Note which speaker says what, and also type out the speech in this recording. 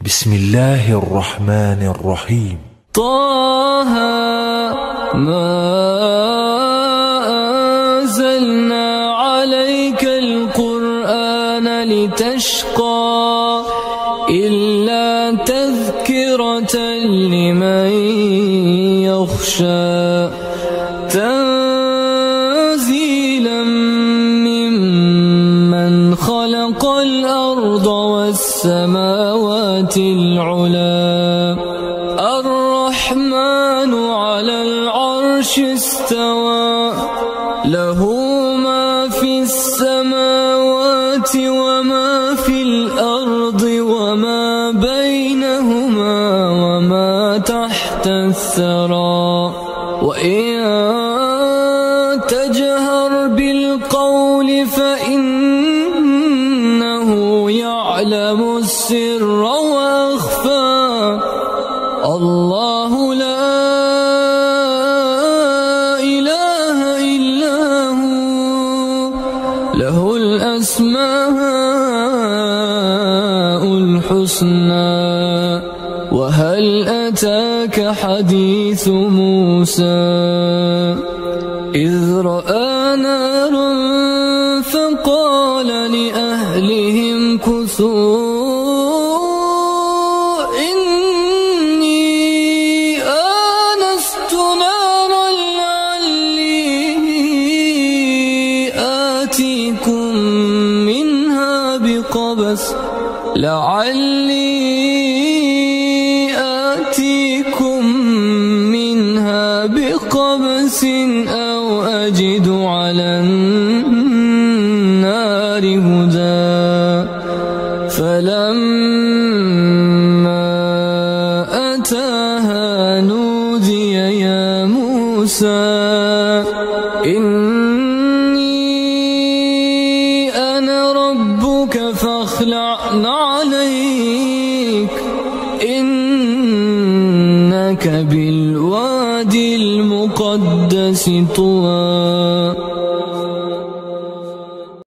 Speaker 1: بسم الله الرحمن الرحيم.
Speaker 2: طه ما أنزلنا عليك القرآن لتشقى إلا تذكرة لمن يخشى تنزيلا ممن خلق الأرض والسماوات العلى الرحمن على العرش استوى له ما في السماوات وما في الأرض وما بينهما وما تحت الثرى وإن تجهر بالقول فإنه يعلم السر وأخفى الله لا إله إلا هو له الأسماء الحسنى وهل أتاك حديث موسى إذ رأى نارا فقال لأهلهم كثوا إني آنست نارا آتيكم منها بقبس أو أجد على النار هدى فلما أتاها نودي يا موسى إني أنا ربك فاخلع عليك إنك بالوادي المقدس طوى